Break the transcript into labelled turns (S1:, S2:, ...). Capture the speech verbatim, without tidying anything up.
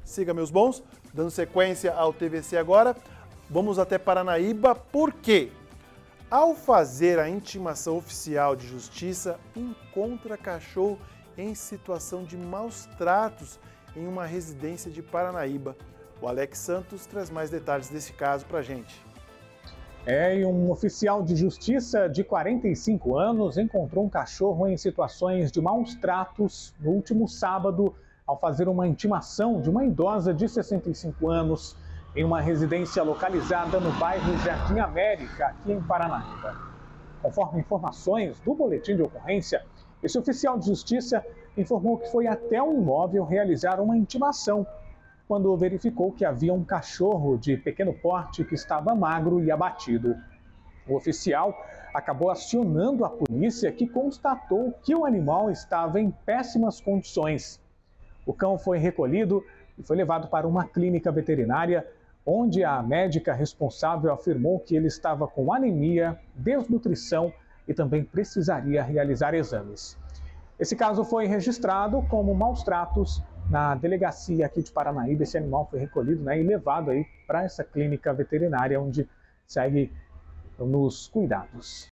S1: siga meus bons, dando sequência ao T V C agora, vamos até Paranaíba, por quê? Ao fazer a intimação oficial de justiça, encontra cachorro em situação de maus tratos em uma residência de Paranaíba. O Alex Santos traz mais detalhes desse caso pra gente.
S2: É, e um oficial de justiça de quarenta e cinco anos encontrou um cachorro em situações de maus tratos no último sábado, ao fazer uma intimação de uma idosa de sessenta e cinco anos em uma residência localizada no bairro Jardim América, aqui em Paranaíba. Conforme informações do boletim de ocorrência, esse oficial de justiça informou que foi até o imóvel realizar uma intimação, quando verificou que havia um cachorro de pequeno porte que estava magro e abatido. O oficial acabou acionando a polícia, que constatou que o animal estava em péssimas condições. O cão foi recolhido e foi levado para uma clínica veterinária, onde a médica responsável afirmou que ele estava com anemia, desnutrição e também precisaria realizar exames. Esse caso foi registrado como maus tratos na delegacia aqui de Paranaíba. Esse animal foi recolhido, né, e levado aí para essa clínica veterinária, onde segue nos cuidados.